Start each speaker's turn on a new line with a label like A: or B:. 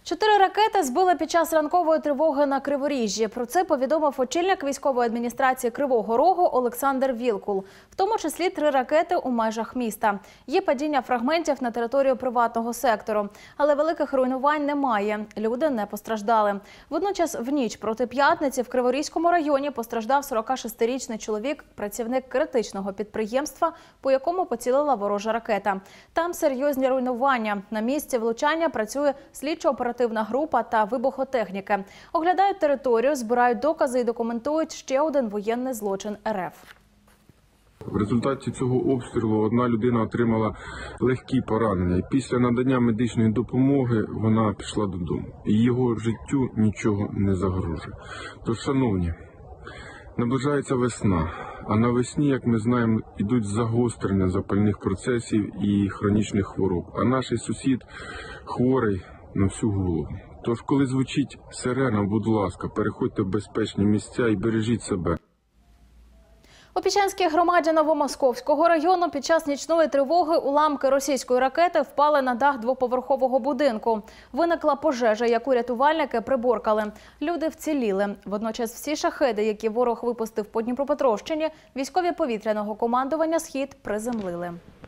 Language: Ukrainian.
A: 4 ракети збили під час ранкової тривоги на Криворіжжі. Про це повідомив очільник військової адміністрації Кривого Рогу Олександр Вілкул. В тому числі 3 ракети у межах міста. Є падіння фрагментів на територію приватного сектору. Але великих руйнувань немає. Люди не постраждали. Водночас в ніч проти п'ятниці в Криворізькому районі постраждав 46-річний чоловік, працівник критичного підприємства, по якому поцілила ворожа ракета. Там серйозні руйнування. На місці влучання працює слідчо-оперативна група та вибухотехніки. Оглядають територію, збирають докази і документують ще один воєнний злочин РФ.
B: В результаті цього обстрілу одна людина отримала легкі поранення. І після надання медичної допомоги вона пішла додому. І його життю нічого не загрожує. Тож, шановні, наближається весна. А навесні, як ми знаємо, йдуть загострення запальних процесів і хронічних хвороб. А наш сусід хворий на всю голову. Тож, коли звучить сирена, будь ласка, переходьте в безпечні місця і бережіть себе.
A: У Піщанській громаді Новомосковського району під час нічної тривоги уламки російської ракети впали на дах двоповерхового будинку. Виникла пожежа, яку рятувальники приборкали. Люди вціліли. Водночас всі шахеди, які ворог випустив по Дніпропетровщині, військові повітряного командування «Схід» приземлили.